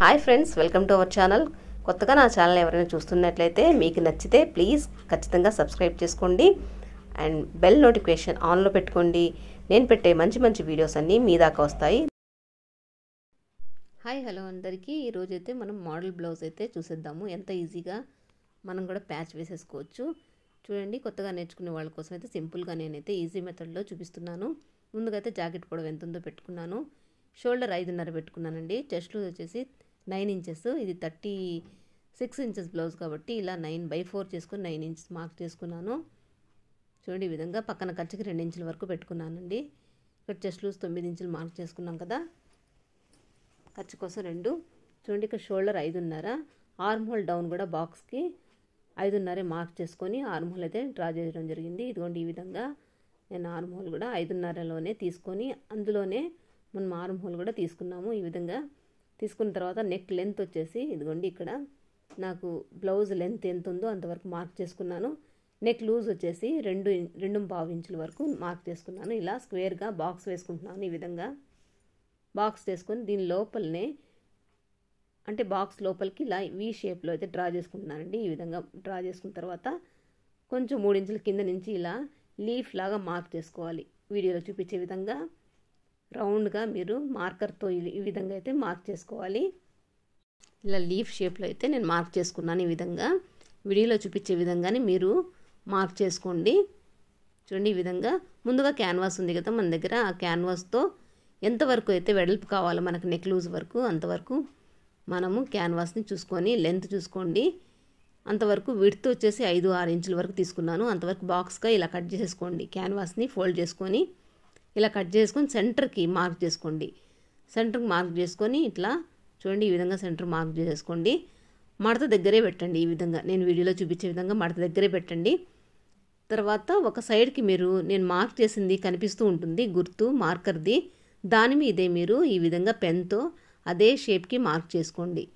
Hi friends, welcome to our channel. కొత్తగా నా channel ఎవరైనా చూస్తున్నట్లయితే మీకు నచ్చితే ప్లీజ్ ఖచ్చితంగా సబ్స్క్రైబ్ చేసుకోండి అండ్ బెల్ నోటిఫికేషన్ ఆన్లో పెట్టుకోండి. నేను పెట్టే మంచి మంచి వీడియోస్ అన్నీ మీ దాకా వస్తాయి. హాయ్ హలో అందరికీ. ఈరోజైతే మనం మోడల్ బ్లౌజ్ అయితే చూసేద్దాము. ఎంత ఈజీగా మనం కూడా ప్యాచ్ వేసేసుకోవచ్చు. చూడండి, కొత్తగా నేర్చుకునే వాళ్ళ కోసం అయితే సింపుల్గా నేనైతే ఈజీ మెథడ్లో చూపిస్తున్నాను. ముందుగా అయితే జాకెట్ పొడవు ఎంత ఉందో పెట్టుకున్నాను. షోల్డర్ 5.5 పెట్టుకున్నానండి. చెస్ట్ లూజ్ వచ్చేసి 9 ఇంచెస్. ఇది 36 ఇంచెస్ బ్లౌజ్ కాబట్టి ఇలా 9/4 చేసుకొని 9 ఇంచెస్ మార్క్ చేసుకున్నాను. చూడండి, ఈ విధంగా పక్కన ఖర్చుకి 2 ఇంచుల వరకు పెట్టుకున్నానండి. ఇక్కడ చెస్ట్ లూజ్ 9 ఇంచులు మార్క్ చేసుకున్నాం కదా, ఖర్చు కోసం 2. చూడండి, ఇక్కడ షోల్డర్ 5.5. ఆర్మ్ హోల్ డౌన్ కూడా బాక్స్కి 5.5 మార్క్ చేసుకొని ఆర్మ్ హోల్ అయితే డ్రా చేయడం జరిగింది. ఇదిగోండి, ఈ విధంగా నేను ఆర్మ్ హోల్ కూడా 5.5లోనే తీసుకొని అందులోనే మనం ఆర్మ్ హోల్ కూడా తీసుకున్నాము. ఈ విధంగా తీసుకున్న తర్వాత నెక్ లెంత్ వచ్చేసి ఇదిగోండి, ఇక్కడ నాకు బ్లౌజ్ లెంత్ ఎంత ఉందో అంతవరకు మార్క్ చేసుకున్నాను. నెక్ లూజ్ వచ్చేసి 2.5 ఇంచుల వరకు మార్క్ చేసుకున్నాను. ఇలా స్క్వేర్గా బాక్స్ వేసుకుంటున్నాను. ఈ విధంగా బాక్స్ వేసుకొని దీని లోపలనే అంటే బాక్స్ లోపలికి ఇలా వీ షేప్లో అయితే డ్రా చేసుకుంటున్నానండి. ఈ విధంగా డ్రా చేసుకున్న తర్వాత కొంచెం 3 ఇంచుల కింద నుంచి ఇలా లీఫ్ లాగా మార్క్ చేసుకోవాలి. వీడియోలో చూపించే విధంగా రౌండ్గా మీరు మార్కర్తో ఈ విధంగా అయితే మార్క్ చేసుకోవాలి. ఇలా లీఫ్ షేప్లో అయితే నేను మార్క్ చేసుకున్నాను. ఈ విధంగా వీడియోలో చూపించే విధంగానే మీరు మార్క్ చేసుకోండి. చూడండి, ఈ విధంగా ముందుగా క్యాన్వాస్ ఉంది కదా మన దగ్గర, ఆ క్యాన్వాస్తో ఎంతవరకు అయితే వెడల్పు కావాలో మనకు నెక్ లూజ్ వరకు అంతవరకు మనము క్యాన్వాస్ని చూసుకొని లెంత్ చూసుకోండి. అంతవరకు విడ్త్ వచ్చేసి 5-6 ఇంచుల వరకు తీసుకున్నాను. అంతవరకు బాక్స్గా ఇలా కట్ చేసేసుకోండి. క్యాన్వాస్ని ఫోల్డ్ చేసుకొని ఇలా కట్ చేసుకొని సెంటర్కి మార్క్ చేసుకోండి. సెంటర్కి మార్క్ చేసుకొని ఇట్లా చూడండి, ఈ విధంగా సెంటర్ మార్క్ చేసేసుకోండి. మడత దగ్గరే పెట్టండి. ఈ విధంగా నేను వీడియోలో చూపించే విధంగా మడత దగ్గరే పెట్టండి. తర్వాత ఒక సైడ్కి మీరు నేను మార్క్ చేసింది కనిపిస్తూ ఉంటుంది గుర్తు మార్కర్ది, దాని మీదే మీరు ఈ విధంగా పెన్తో అదే షేప్కి మార్క్ చేసుకోండి.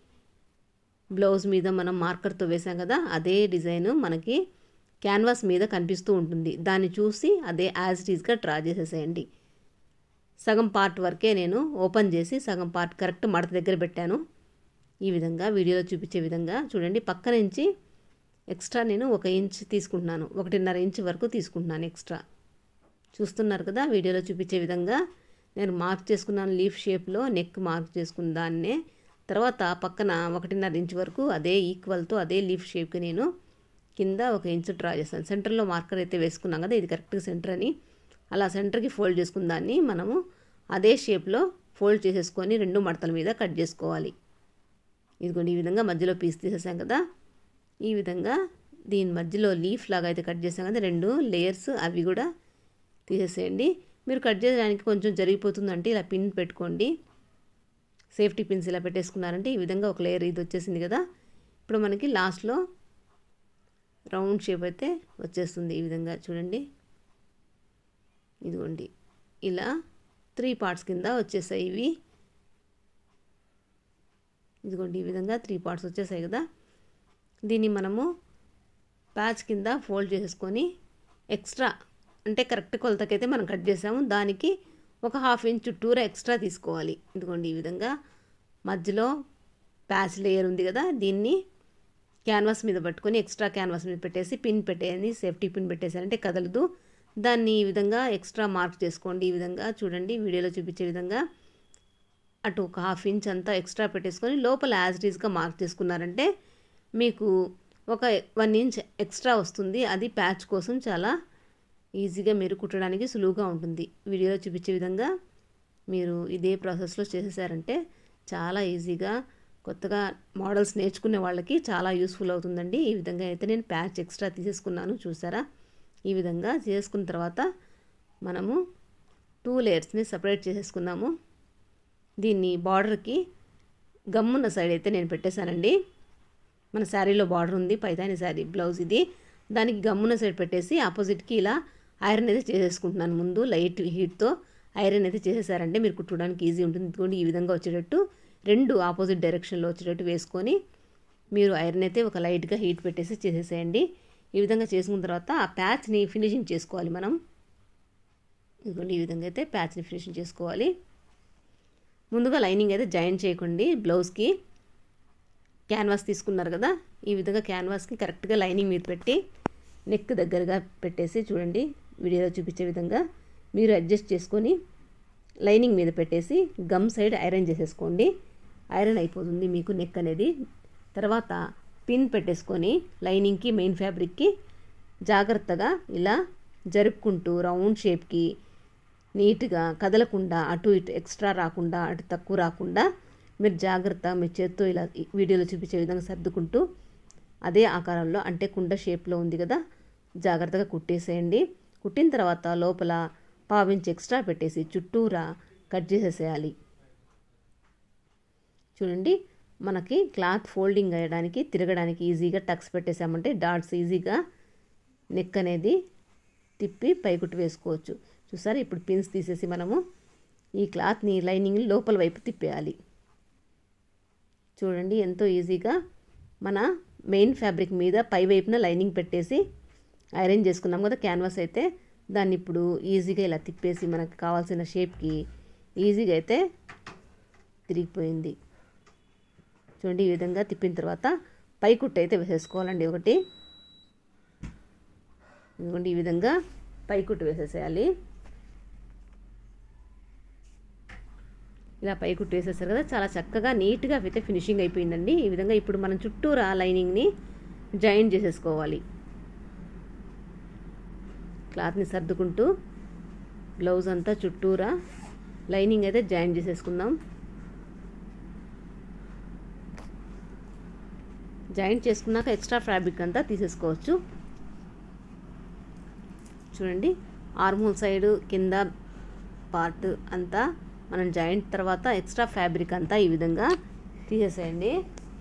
బ్లౌజ్ మీద మనం మార్కర్తో వేసాం కదా, అదే డిజైన్ మనకి క్యాన్వాస్ మీద కనిపిస్తూ ఉంటుంది. దాన్ని చూసి అదే యాజ్ ఇట్ ఈజ్గా డ్రా చేసేసేయండి. సగం పార్ట్ వరకే నేను ఓపెన్ చేసి సగం పార్ట్ కరెక్ట్ మడత దగ్గర పెట్టాను. ఈ విధంగా వీడియోలో చూపించే విధంగా చూడండి. పక్క నుంచి ఎక్స్ట్రా నేను 1 ఇంచ్ తీసుకుంటున్నాను, 1.5 ఇంచ్ వరకు తీసుకుంటున్నాను ఎక్స్ట్రా. చూస్తున్నారు కదా, వీడియోలో చూపించే విధంగా నేను మార్క్ చేసుకున్నాను. లీఫ్ షేప్లో నెక్ మార్క్ చేసుకున్న దాన్నే తర్వాత పక్కన 1.5 ఇంచ్ వరకు అదే ఈక్వల్తో అదే లీఫ్ షేప్కి నేను కింద 1 ఇంచ్ డ్రా చేస్తాను. సెంటర్లో మార్కర్ అయితే వేసుకున్నాం కదా, ఇది కరెక్ట్గా సెంటర్ అని. అలా సెంటర్కి ఫోల్డ్ చేసుకున్న దాన్ని మనము అదే షేప్లో ఫోల్డ్ చేసేసుకొని 2 మడతల మీద కట్ చేసుకోవాలి. ఇదిగోండి, ఈ విధంగా మధ్యలో పీస్ తీసేసాం కదా, ఈ విధంగా దీని మధ్యలో లీఫ్ లాగా అయితే కట్ చేసాం కదా, 2 లేయర్స్ అవి కూడా తీసేసేయండి. మీరు కట్ చేయడానికి కొంచెం జరిగిపోతుందంటే ఇలా పిన్ పెట్టుకోండి. సేఫ్టీ పిన్స్ ఇలా పెట్టేసుకున్నారంటే ఈ విధంగా ఒక లేయర్ ఇది వచ్చేసింది కదా. ఇప్పుడు మనకి లాస్ట్లో రౌండ్ షేప్ అయితే వచ్చేస్తుంది. ఈ విధంగా చూడండి, ఇదిగోండి ఇలా 3 పార్ట్స్ కింద వచ్చేసాయి ఇవి. ఇదిగోండి, ఈ విధంగా 3 పార్ట్స్ వచ్చేసాయి కదా. దీన్ని మనము ప్యాచ్ కింద ఫోల్డ్ చేసేసుకొని ఎక్స్ట్రా అంటే కరెక్ట్ కొలతకైతే మనం కట్ చేసాము, దానికి ఒక 1/2 ఇంచ్ చుట్టూరా ఎక్స్ట్రా తీసుకోవాలి. ఇదిగోండి, ఈ విధంగా మధ్యలో ప్యాచ్ లేయర్ ఉంది కదా, దీన్ని క్యాన్వాస్ మీద పట్టుకొని ఎక్స్ట్రా క్యాన్వాస్ మీద పెట్టేసి పిన్ పెట్టేయండి. సేఫ్టీ పిన్ పెట్టేసారంటే కదలదు. దాన్ని ఈ విధంగా ఎక్స్ట్రా మార్క్ చేసుకోండి. ఈ విధంగా చూడండి, వీడియోలో చూపించే విధంగా అటు ఒక 1/2 ఇంచ్ అంతా ఎక్స్ట్రా పెట్టేసుకొని లోపల యాజ్ ఇట్ ఈజ్గా మార్క్ చేసుకున్నారంటే మీకు ఒక 1 ఇంచ్ ఎక్స్ట్రా వస్తుంది. అది ప్యాచ్ కోసం చాలా ఈజీగా మీరు కుట్టడానికి సులువుగా ఉంటుంది. వీడియోలో చూపించే విధంగా మీరు ఇదే ప్రాసెస్లో చేసేసారంటే చాలా ఈజీగా కొత్తగా మోడల్స్ నేర్చుకునే వాళ్ళకి చాలా యూస్ఫుల్ అవుతుందండి. ఈ విధంగా అయితే నేను ప్యాచ్ ఎక్స్ట్రా తీసేసుకున్నాను, చూసారా. ఈ విధంగా చేసుకున్న తర్వాత మనము 2 లేయర్స్ని సపరేట్ చేసేసుకున్నాము. దీన్ని బార్డర్కి గమ్మున్న సైడ్ అయితే నేను పెట్టేశానండి. మన శారీలో బార్డర్ ఉంది, పైతాని శారీ బ్లౌజ్ ఇది, దానికి గమ్మున్న సైడ్ పెట్టేసి ఆపోజిట్కి ఇలా ఐరన్ అయితే చేసేసుకుంటున్నాను. ముందు లైట్ హీట్తో ఐరన్ అయితే చేసేసారంటే మీరు కుట్టడానికి ఈజీ ఉంటుంది. ఇదిగోండి, ఈ విధంగా వచ్చేటట్టు 2 ఆపోజిట్ డైరెక్షన్లో వచ్చేటట్టు వేసుకొని మీరు ఐరన్ అయితే ఒక లైట్గా హీట్ పెట్టేసి చేసేసేయండి. ఈ విధంగా చేసుకున్న తర్వాత ఆ ప్యాచ్ని ఫినిషింగ్ చేసుకోవాలి మనం. ఇదిగోండి, ఈ విధంగా అయితే ప్యాచ్ని ఫినిషింగ్ చేసుకోవాలి. ముందుగా లైనింగ్ అయితే జాయిన్ చేయకండి బ్లౌజ్కి. క్యాన్వాస్ తీసుకున్నారు కదా, ఈ విధంగా క్యాన్వాస్కి కరెక్ట్గా లైనింగ్ మీద పెట్టి నెక్ దగ్గరగా పెట్టేసి చూడండి వీడియోలో చూపించే విధంగా మీరు అడ్జస్ట్ చేసుకొని లైనింగ్ మీద పెట్టేసి గమ్ సైడ్ ఐరన్ చేసేసుకోండి. ఐరన్ అయిపోతుంది మీకు నెక్ అనేది. తర్వాత పిన్ పెట్టేసుకొని లైనింగ్కి మెయిన్ ఫ్యాబ్రిక్కి జాగ్రత్తగా ఇలా జరుపుకుంటూ రౌండ్ షేప్కి నీట్గా కదలకుండా, అటు ఇటు ఎక్స్ట్రా రాకుండా, అటు తక్కువ రాకుండా మీరు జాగ్రత్త మీ చేత్తో ఇలా వీడియోలో చూపించే విధంగా సర్దుకుంటూ అదే ఆకారంలో, అంటే కుండ షేప్లో ఉంది కదా, జాగ్రత్తగా కుట్టేసేయండి. కుట్టిన తర్వాత లోపల పావించి ఎక్స్ట్రా పెట్టేసి చుట్టూరా కట్ చేసేసేయాలి. చూడండి మనకి క్లాత్ ఫోల్డింగ్ అయ్యడానికి, తిరగడానికి ఈజీగా టక్స్ పెట్టేసామంటే డాట్స్ ఈజీగా నెక్ అనేది తిప్పి పైకుట్టు వేసుకోవచ్చు. చూసారా, ఇప్పుడు పిన్స్ తీసేసి మనము ఈ క్లాత్ని లైనింగ్ లోపల వైపు తిప్పేయాలి. చూడండి ఎంతో ఈజీగా మన మెయిన్ ఫ్యాబ్రిక్ మీద పై వైపున లైనింగ్ పెట్టేసి ఐరన్ చేసుకున్నాం కదా క్యాన్వాస్ అయితే, దాన్ని ఇప్పుడు ఈజీగా ఇలా తిప్పేసి మనకు కావాల్సిన షేప్కి ఈజీగా అయితే తిరిగిపోయింది. చూడండి ఈ విధంగా తిప్పిన తర్వాత పైకుట్టు అయితే వేసేసుకోవాలండి ఒకటి. ఇదిగోండి ఈ విధంగా పైకుట్టు వేసేసేయాలి. ఇలా పైకుట్టు వేసేసారు కదా, చాలా చక్కగా నీట్గా అయితే ఫినిషింగ్ అయిపోయిందండి. ఈ విధంగా ఇప్పుడు మనం చుట్టూరా లైనింగ్ని జాయిన్ చేసేసుకోవాలి. క్లాత్ని సర్దుకుంటూ బ్లౌజ్ అంతా చుట్టూరా లైనింగ్ అయితే జాయిన్ చేసేసుకుందాం. జాయిన్ చేసుకున్నాక ఎక్స్ట్రా ఫ్యాబ్రిక్ అంతా తీసేసుకోవచ్చు. చూడండి ఆర్మోల్ సైడ్ కింద పార్ట్ అంతా మనం జాయింట్ తర్వాత ఎక్స్ట్రా ఫ్యాబ్రిక్ అంతా ఈ విధంగా తీసేసేయండి.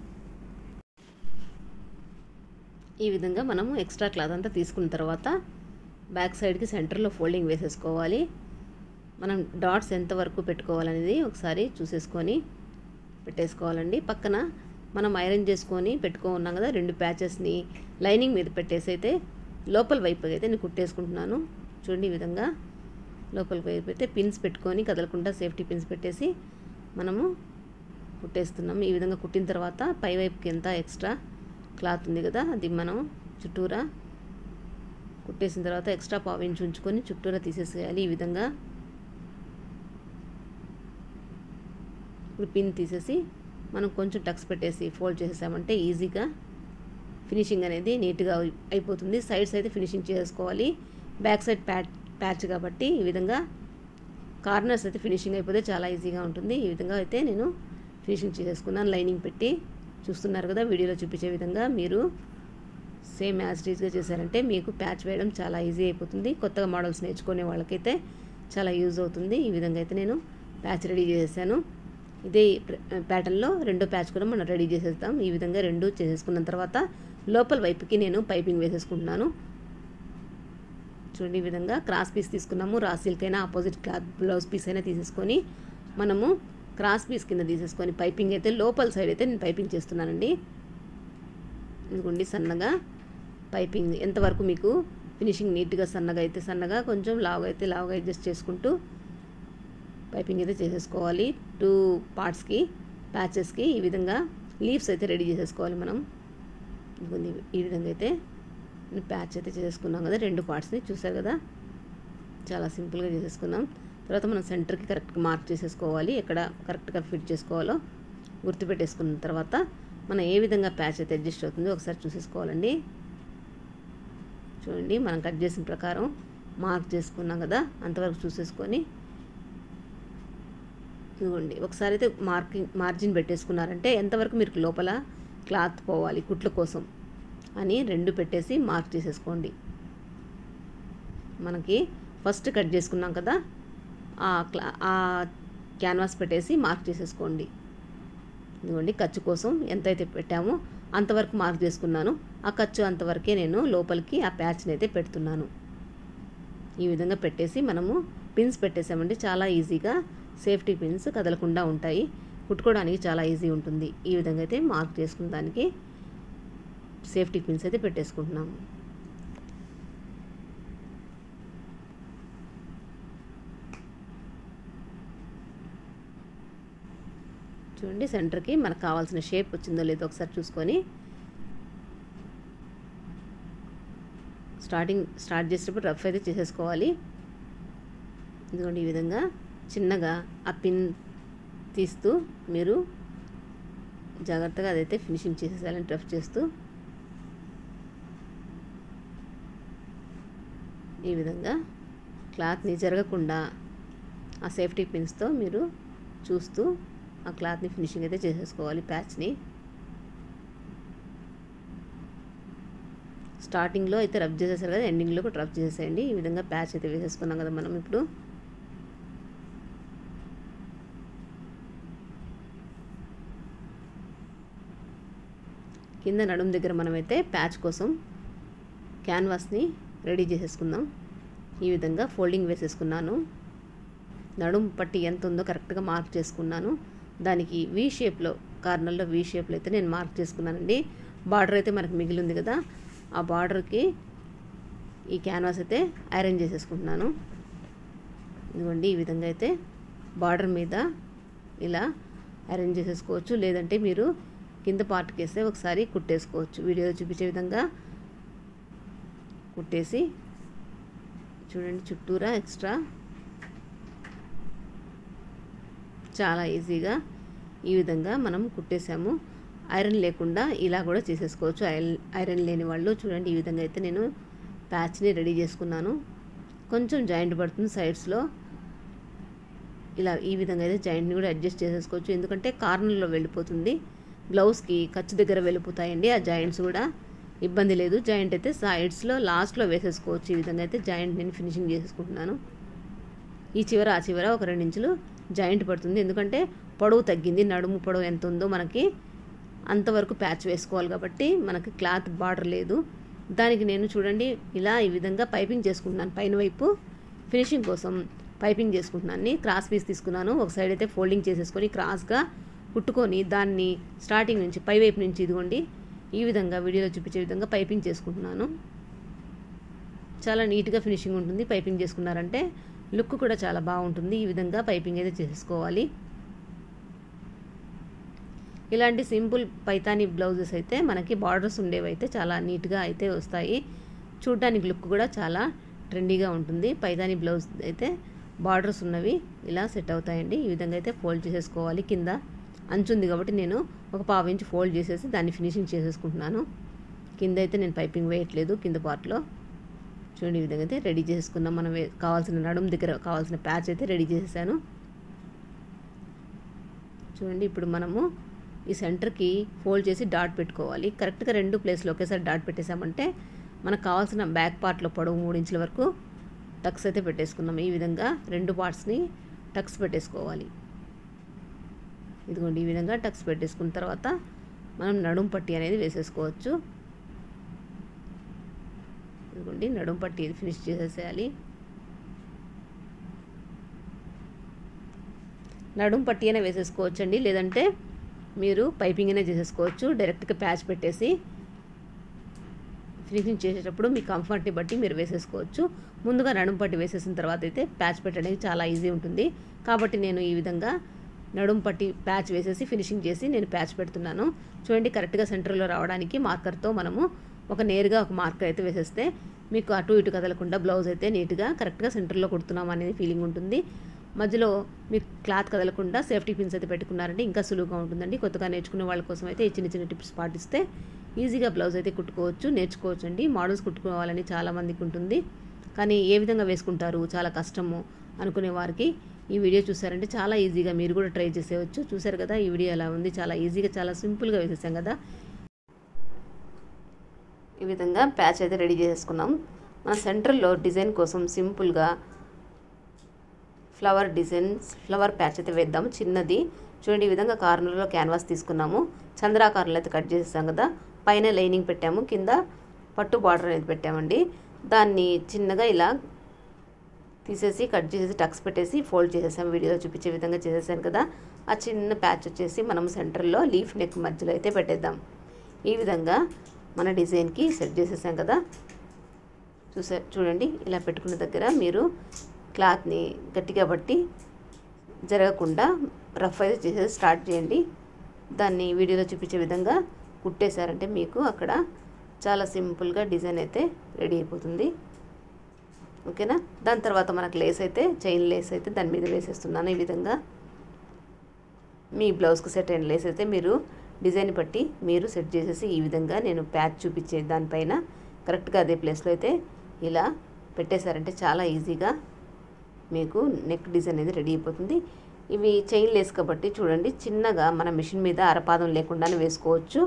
ఈ విధంగా మనము ఎక్స్ట్రా క్లాత్ అంతా తీసుకున్న తర్వాత బ్యాక్ సైడ్కి సెంటర్లో ఫోల్డింగ్ వేసేసుకోవాలి. మనం డాట్స్ ఎంతవరకు పెట్టుకోవాలనేది ఒకసారి చూసేసుకొని పెట్టేసుకోవాలండి. పక్కన మనం ఐరన్ చేసుకొని ఉన్నాం కదా, 2 ప్యాచెస్ని లైనింగ్ మీద పెట్టేసి అయితే లోపల వైపు అయితే నేను కుట్టేసుకుంటున్నాను. చూడండి ఈ విధంగా లోపల వైపు అయితే పిన్స్ పెట్టుకొని కదలకుండా సేఫ్టీ పిన్స్ పెట్టేసి మనము కుట్టేస్తున్నాము. ఈ విధంగా కుట్టిన తర్వాత పై వైపుకి ఎంత ఎక్స్ట్రా క్లాత్ ఉంది కదా, అది మనం చుట్టూరా కుట్టేసిన తర్వాత ఎక్స్ట్రా పావించి ఉంచుకొని చుట్టూరా తీసేసేయాలి. ఈ విధంగా ఇప్పుడు పిన్ తీసేసి మనం కొంచెం టక్స్ పెట్టేసి ఫోల్డ్ చేసేసామంటే ఈజీగా ఫినిషింగ్ అనేది నీట్గా అయిపోతుంది. సైడ్స్ అయితే ఫినిషింగ్ చేసుకోవాలి. బ్యాక్ సైడ్ ప్యాచ్ కాబట్టి ఈ విధంగా కార్నర్స్ అయితే ఫినిషింగ్ అయిపోతే చాలా ఈజీగా ఉంటుంది. ఈ విధంగా అయితే నేను ఫినిషింగ్ చేసేసుకున్నాను. లైనింగ్ పెట్టి చూస్తున్నారు కదా, వీడియోలో చూపించే విధంగా మీరు సేమ్ యాజ్ టీజ్గా చేశారంటే మీకు ప్యాచ్ వేయడం చాలా ఈజీ అయిపోతుంది. కొత్తగా మోడల్స్ నేర్చుకునే వాళ్ళకైతే చాలా యూజ్ అవుతుంది. ఈ విధంగా అయితే నేను ప్యాచ్ రెడీ చేసేసాను. ఇదే ప్యాటర్న్లో రెండో ప్యాచ్ కూడా మనం రెడీ చేసేద్దాం. ఈ విధంగా 2 చేసేసుకున్న తర్వాత లోపల వైపుకి నేను పైపింగ్ వేసేసుకుంటున్నాను. చూడండి ఈ విధంగా క్రాస్ పీస్ తీసుకున్నాము. రా సిల్క్ అయినా ఆపోజిట్ క్లాత్ బ్లౌజ్ పీస్ అయినా తీసేసుకొని మనము క్రాస్ పీస్ కింద తీసేసుకొని పైపింగ్ అయితే లోపల సైడ్ అయితే నేను పైపింగ్ చేస్తున్నానండి. ఇదిగోండి సన్నగా పైపింగ్ ఎంతవరకు మీకు ఫినిషింగ్ నీట్గా సన్నగా అయితే సన్నగా, కొంచెం లావుగా అయితే లావుగా అడ్జస్ట్ చేసుకుంటూ పైపింగ్ అయితే చేసేసుకోవాలి. 2 పార్ట్స్కి ప్యాచెస్కి ఈ విధంగా లీవ్స్ అయితే రెడీ చేసేసుకోవాలి మనం. ఈ విధంగా అయితే ప్యాచ్ అయితే చేసేసుకున్నాం కదా, 2 పార్ట్స్ని చూసారు కదా, చాలా సింపుల్గా చేసేసుకున్నాం. తర్వాత మనం సెంటర్కి కరెక్ట్గా మార్క్ చేసేసుకోవాలి. ఎక్కడ కరెక్ట్గా ఫిట్ చేసుకోవాలో గుర్తుపెట్టేసుకున్న తర్వాత మనం ఏ విధంగా ప్యాచ్ అయితే అడ్జస్ట్ అవుతుందో ఒకసారి చూసేసుకోవాలండి. చూడండి మనం కట్ చేసిన ప్రకారం మార్క్ చేసుకున్నాం కదా, అంతవరకు చూసేసుకొని ఇదిగోండి ఒకసారి అయితే మార్జిన్ పెట్టేసుకున్నారంటే ఎంతవరకు మీరు లోపల క్లాత్ పోవాలి కుట్ల కోసం అని 2 పెట్టేసి మార్క్ చేసేసుకోండి. మనకి ఫస్ట్ కట్ చేసుకున్నాం కదా, ఆ క్యాన్వాస్ పెట్టేసి మార్క్ చేసేసుకోండి. ఇదిగోండి ఖర్చు కోసం ఎంతైతే పెట్టామో అంతవరకు మార్క్ చేసుకున్నాను. ఆ ఖర్చు అంతవరకే నేను లోపలికి ఆ ప్యాచ్ని అయితే పెడుతున్నాను. ఈ విధంగా పెట్టేసి మనము పిన్స్ పెట్టేసామంటే చాలా ఈజీగా సేఫ్టీ పిన్స్ కదలకుండా ఉంటాయి. కుట్టుకోవడానికి చాలా ఈజీ ఉంటుంది. ఈ విధంగా అయితే మార్క్ చేసుకున్న దానికి సేఫ్టీ పిన్స్ అయితే పెట్టేసుకుంటున్నాము. చూడండి సెంటర్కి మనకు కావాల్సిన షేప్ వచ్చిందో లేదో ఒకసారి చూసుకొని స్టార్ట్ చేసేటప్పుడు రఫ్ అయితే చేసేసుకోవాలి. ఇదిగోండి ఈ విధంగా చిన్నగా ఆ పిన్ తీస్తూ మీరు జాగ్రత్తగా అదైతే ఫినిషింగ్ చేసేసాలని రఫ్ చేస్తూ ఈ విధంగా క్లాత్ని జరగకుండా ఆ సేఫ్టీ పిన్స్తో మీరు చూస్తూ ఆ క్లాత్ని ఫినిషింగ్ అయితే చేసేసుకోవాలి. ప్యాచ్ని స్టార్టింగ్లో అయితే రబ్ చేసేసారు కదా, ఎండింగ్లో కూడా రబ్ చేసేయండి. ఈ విధంగా ప్యాచ్ అయితే వేసేసుకున్నాం కదా మనం. ఇప్పుడు కింద నడుము దగ్గర మనమైతే ప్యాచ్ కోసం క్యాన్వాస్ని రెడీ చేసేసుకుందాం. ఈ విధంగా ఫోల్డింగ్ వేసేసుకున్నాను. నడుము పట్టి ఎంత ఉందో కరెక్ట్గా మార్క్ చేసుకున్నాను. దానికి వీ షేప్లో కార్నర్లో వీ షేప్లో అయితే నేను మార్క్ చేసుకున్నానండి. బార్డర్ అయితే మనకు మిగిలి ఉంది కదా, ఆ బార్డర్కి ఈ క్యాన్వాస్ అయితే ఐరన్ చేసేసుకుంటున్నాను. ఇదిగోండి ఈ విధంగా అయితే బార్డర్ మీద ఇలా ఐరన్ చేసేసుకోవచ్చు. లేదంటే మీరు కింద పార్ట్కి వేస్తే ఒకసారి కుట్టేసుకోవచ్చు. వీడియోలో చూపించే విధంగా కుట్టేసి చూడండి చుట్టూరా ఎక్స్ట్రా చాలా ఈజీగా ఈ విధంగా మనం కుట్టేసాము. ఐరన్ లేకుండా ఇలా కూడా చేసేసుకోవచ్చు. ఐరన్ లేని వాళ్ళు చూడండి ఈ విధంగా అయితే నేను ప్యాచ్ని రెడీ చేసుకున్నాను. కొంచెం జాయింట్ పడుతుంది సైడ్స్లో, ఇలా ఈ విధంగా అయితే జాయింట్ని కూడా అడ్జస్ట్ చేసేసుకోవచ్చు. ఎందుకంటే కార్నర్లో వెళ్ళిపోతుంది, బ్లౌజ్కి ఖర్చు దగ్గర వెళ్ళిపోతాయండి ఆ జాయింట్స్ కూడా. ఇబ్బంది లేదు. జాయింట్ అయితే సైడ్స్లో లాస్ట్లో వేసేసుకోవచ్చు. ఈ విధంగా అయితే జాయింట్ నేను ఫినిషింగ్ చేసుకుంటున్నాను. ఈ చివర ఆ చివర ఒక 2 ఇంచులు జాయింట్ పడుతుంది. ఎందుకంటే పొడవు తగ్గింది, నడుము పొడవు ఎంత ఉందో మనకి అంతవరకు ప్యాచ్ వేసుకోవాలి కాబట్టి మనకి క్లాత్ బార్డర్ లేదు. దానికి నేను చూడండి ఇలా ఈ విధంగా పైపింగ్ చేసుకుంటున్నాను. పైన వైపు ఫినిషింగ్ కోసం పైపింగ్ చేసుకుంటున్నాను. క్రాస్ పీస్ తీసుకున్నాను. ఒక సైడ్ అయితే ఫోల్డింగ్ చేసేసుకొని క్రాస్గా కుట్టుకొని దాన్ని స్టార్టింగ్ నుంచి పై వైపు నుంచి ఇదిగోండి ఈ విధంగా వీడియోలో చూపించే విధంగా పైపింగ్ చేసుకుంటున్నాను. చాలా నీట్గా ఫినిషింగ్ ఉంటుంది. పైపింగ్ చేసుకున్నారంటే లుక్ కూడా చాలా బాగుంటుంది. ఈ విధంగా పైపింగ్ అయితే చేసేసుకోవాలి. ఇలాంటి సింపుల్ పైతానీ బ్లౌజెస్ అయితే మనకి బార్డర్స్ ఉండేవి అయితే చాలా నీట్గా అయితే వస్తాయి. చూడడానికి లుక్ కూడా చాలా ట్రెండీగా ఉంటుంది. పైతానీ బ్లౌజ్ అయితే బార్డర్స్ ఉన్నవి ఇలా సెట్ అవుతాయండి. ఈ విధంగా అయితే ఫోల్డ్ చేసేసుకోవాలి. కింద అంచు ఉంది కాబట్టి నేను ఒక 1/2 ఇంచ్ ఫోల్డ్ చేసేసి దాన్ని ఫినిషింగ్ చేసేసుకుంటున్నాను. కింద అయితే నేను పైపింగ్ వేయట్లేదు. కింద పార్ట్లో చూడండి ఈ విధంగా అయితే రెడీ చేసుకున్నాం. మనం కావాల్సిన నడుము దగ్గర కావాల్సిన ప్యాచ్ అయితే రెడీ చేసేసాను. చూడండి ఇప్పుడు మనము ఈ సెంటర్కి ఫోల్డ్ చేసి డాట్ పెట్టుకోవాలి. కరెక్ట్గా 2 ప్లేస్లో ఒకేసారి డాట్ పెట్టేసామంటే మనకు కావాల్సిన బ్యాక్ పార్ట్లో పొడవు 3 ఇంచుల వరకు టక్స్ అయితే పెట్టేసుకున్నాం. ఈ విధంగా 2 పార్ట్స్ని టక్స్ పెట్టేసుకోవాలి. ఇదిగోండి ఈ విధంగా టక్స్ పెట్టేసుకున్న తర్వాత మనం నడుము పట్టి అనేది వేసేసుకోవచ్చు. ఇదిగోండి నడుము పట్టి ఫినిష్ చేసేసేయాలి. నడుము పట్టి అయినా వేసేసుకోవచ్చు అండి, లేదంటే మీరు పైపింగ్ అయినా చేసేసుకోవచ్చు. డైరెక్ట్గా ప్యాచ్ పెట్టేసి ఫినిషింగ్ చేసేటప్పుడు మీ కంఫర్ట్ని బట్టి మీరు వేసేసుకోవచ్చు. ముందుగా నడుము పట్టి వేసేసిన తర్వాత అయితే ప్యాచ్ పెట్టడానికి చాలా ఈజీ ఉంటుంది. కాబట్టి నేను ఈ విధంగా నడుము పట్టి ప్యాచ్ వేసేసి ఫినిషింగ్ చేసి నేను ప్యాచ్ పెడుతున్నాను. చూడండి కరెక్ట్గా సెంటర్లో రావడానికి మార్కర్తో మనము నేరుగా ఒక మార్కర్ అయితే వేసేస్తే మీకు అటు ఇటు కదలకుండా బ్లౌజ్ అయితే నీట్గా కరెక్ట్గా సెంటర్లో కుడుతున్నాం అనేది ఫీలింగ్ ఉంటుంది. మధ్యలో మీకు క్లాత్ కదలకుండా సేఫ్టీ పిన్స్ అయితే పెట్టుకున్నారంటే ఇంకా సులువుగా ఉంటుందండి. కొత్తగా నేర్చుకునే వాళ్ళ కోసం అయితే ఈ చిన్న చిన్న టిప్స్ పాటిస్తే ఈజీగా బ్లౌజ్ అయితే కుట్టుకోవచ్చు, నేర్చుకోవచ్చు అండి. మోడల్స్ కుట్టుకోవాలని చాలామందికి ఉంటుంది, కానీ ఏ విధంగా వేసుకుంటారు చాలా కష్టము అనుకునే వారికి ఈ వీడియో చూసారంటే చాలా ఈజీగా మీరు కూడా ట్రై చేసేయచ్చు. చూసారు కదా ఈ వీడియో ఎలా ఉంది, చాలా ఈజీగా చాలా సింపుల్గా వేసేసాం కదా. ఈ విధంగా ప్యాచ్ అయితే రెడీ చేసేసుకున్నాం. మన సెంటర్లో డిజైన్ కోసం సింపుల్గా ఫ్లవర్ ప్యాచ్ అయితే వేద్దాం చిన్నది. చూడండి ఈ విధంగా కార్నర్లో క్యాన్వాస్ తీసుకున్నాము, చంద్రాకారంలో అయితే కట్ చేసేసాం కదా. పైన లైనింగ్ పెట్టాము, కింద పట్టు బార్డర్ అనేది పెట్టామండి. దాన్ని చిన్నగా ఇలా తీసేసి కట్ చేసేసి టక్స్ పెట్టేసి ఫోల్డ్ చేసేసాం. వీడియోలో చూపించే విధంగా చేసేసాను కదా. ఆ చిన్న ప్యాచ్ వచ్చేసి మనం సెంటర్లో లీఫ్ నెక్ మధ్యలో అయితే పెట్టేద్దాం. ఈ విధంగా మన డిజైన్కి సెట్ చేసేసాం కదా. చూడండి ఇలా పెట్టుకున్న దగ్గర మీరు క్లాత్ని గట్టిగా బట్టి జరగకుండా రఫ్ అయితే చేసేసి స్టార్ట్ చేయండి. దాన్ని వీడియోలో చూపించే విధంగా కుట్టేశారంటే మీకు అక్కడ చాలా సింపుల్గా డిజైన్ అయితే రెడీ అయిపోతుంది. ఓకేనా. దాని తర్వాత మనకు లేస్ అయితే చైన్ లేస్ అయితే దాని మీద వేసేస్తున్నాను. ఈ విధంగా మీ బ్లౌజ్కి సెట్ అయిన లేస్ అయితే మీరు డిజైన్ బట్టి మీరు సెట్ చేసేసి ఈ విధంగా నేను ప్యాచ్ చూపించే దానిపైన కరెక్ట్గా అదే ప్లేస్లో అయితే ఇలా పెట్టేశారంటే చాలా ఈజీగా మీకు నెక్ డిజైన్ అనేది రెడీ అయిపోతుంది. ఇవి చైన్ లేస్ కాబట్టి చూడండి, చిన్నగా మన మిషన్ మీద అరపాదం లేకుండానే వేసుకోవచ్చు.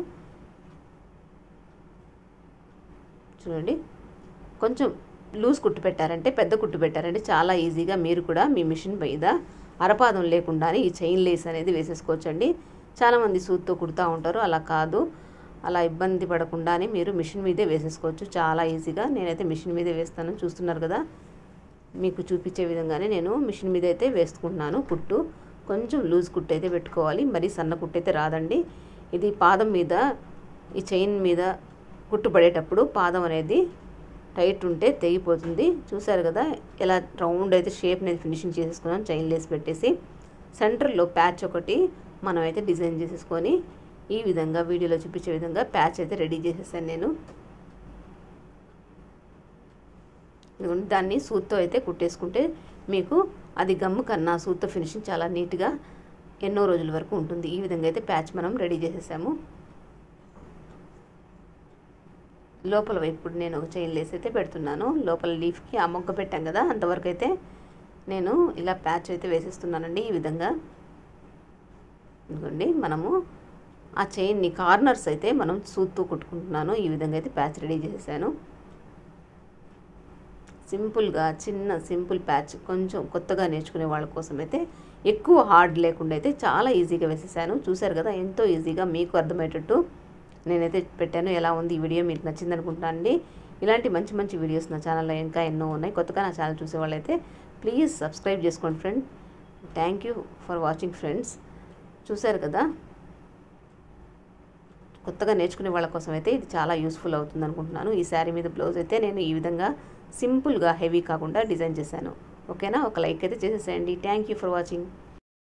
చూడండి, కొంచెం లూజ్ కుట్టు పెట్టారంటే, పెద్ద కుట్టు పెట్టారంటే చాలా ఈజీగా మీరు కూడా మీ మిషన్ మీద అరపాదం లేకుండానే ఈ చైన్ లేస్ అనేది వేసేసుకోవచ్చండి. చాలామంది సూత్తో కుడుతూ ఉంటారు, అలా కాదు. అలా ఇబ్బంది పడకుండానే మీరు మిషన్ మీదే వేసేసుకోవచ్చు చాలా ఈజీగా. నేనైతే మిషన్ మీదే వేస్తాను, చూస్తున్నారు కదా. మీకు చూపించే విధంగానే నేను మిషన్ మీద అయితే వేసుకుంటున్నాను. కుట్టు కొంచెం లూజ్ కుట్టు అయితే పెట్టుకోవాలి, మరీ సన్న కుట్టు అయితే రాదండి. ఇది పాదం మీద ఈ చైన్ మీద కుట్టు పడేటప్పుడు పాదం అనేది టైట్ ఉంటే తెగిపోతుంది. చూసారు కదా ఎలా రౌండ్ అయితే షేప్ అనేది ఫినిషింగ్ చేసేసుకున్నాను చైన్ లేస్ పెట్టేసి. సెంటర్లో ప్యాచ్ ఒకటి మనం అయితే డిజైన్ చేసేసుకొని ఈ విధంగా వీడియోలో చూపించే విధంగా ప్యాచ్ అయితే రెడీ చేసేసాను నేను. దాన్ని సూత్తో అయితే కుట్టేసుకుంటే మీకు అది గమ్ము కన్నా సూత్తో ఫినిషింగ్ చాలా నీట్గా ఎన్నో రోజుల వరకు ఉంటుంది. ఈ విధంగా అయితే ప్యాచ్ మనం రెడీ చేసేసాము. లోపల వైపు నేను ఒక చైన్ లేస్ అయితే పెడుతున్నాను. లోపల లీఫ్కి ఆ మొగ్గ పెట్టాం కదా, అంతవరకు అయితే నేను ఇలా ప్యాచ్ అయితే వేసేస్తున్నానండి. ఈ విధంగా ఇదిగోండి, మనము ఆ చైన్ని కార్నర్స్ అయితే మనం సూత్తో కుట్టుకుంటున్నాను. ఈ విధంగా అయితే ప్యాచ్ రెడీ చేసేసాను. సింపుల్గా చిన్న సింపుల్ ప్యాచ్, కొంచెం కొత్తగా నేర్చుకునే వాళ్ళ కోసం అయితే ఎక్కువ హార్డ్ లేకుండా అయితే చాలా ఈజీగా వేసేసాను. చూసారు కదా, ఎంతో ఈజీగా మీకు అర్థమయ్యేటట్టు నేనైతే పెట్టాను. ఎలా ఉంది ఈ వీడియో, మీకు నచ్చింది అనుకుంటున్నాను అండి. ఇలాంటి మంచి మంచి వీడియోస్ నా ఛానల్లో ఇంకా ఎన్నో ఉన్నాయి. కొత్తగా నా ఛానల్ చూసే వాళ్ళైతే ప్లీజ్ సబ్స్క్రైబ్ చేసుకోండి friend. Thank you for watching friends. చూసారు కదా, కొత్తగా నేర్చుకునే వాళ్ళ కోసం అయితే ఇది చాలా యూస్ఫుల్ అవుతుంది అనుకుంటున్నాను. ఈ శారీ మీద బ్లౌజ్ అయితే నేను ఈ విధంగా సింపుల్గా హెవీ కాకుండా డిజైన్ చేశాను. ఓకేనా, ఒక లైక్ అయితే చేసేసేయండి. Thank you for watching.